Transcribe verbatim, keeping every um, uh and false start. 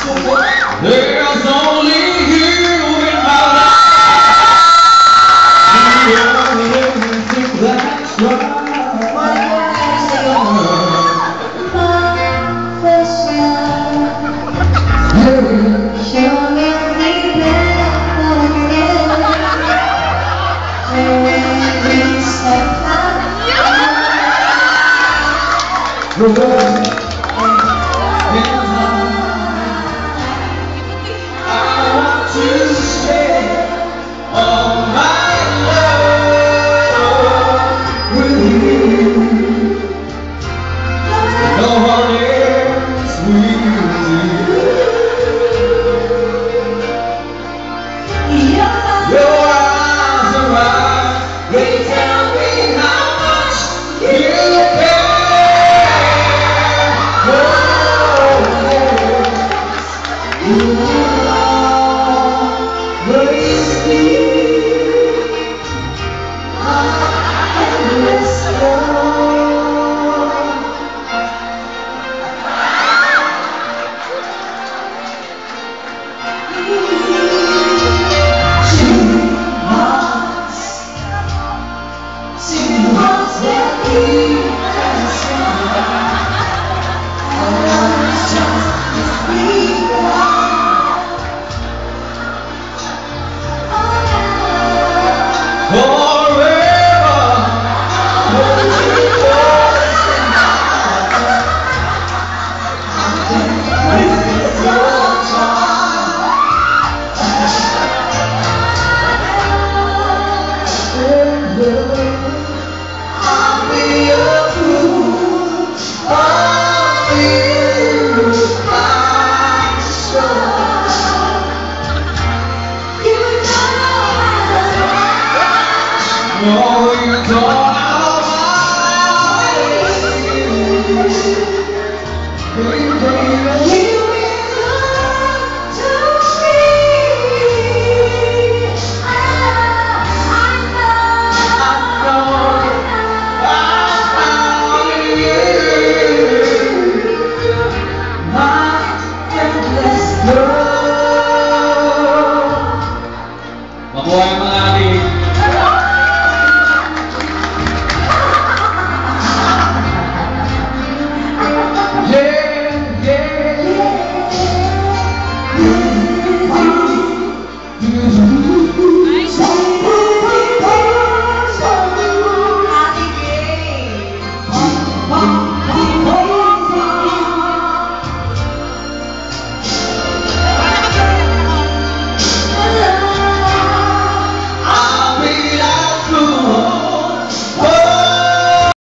There's only you in my life. You're everything that's right. The world is mine. I want to share all my love with you. No one else will do. Your eyes are right. They tell me how much you care. No, you don't know my name.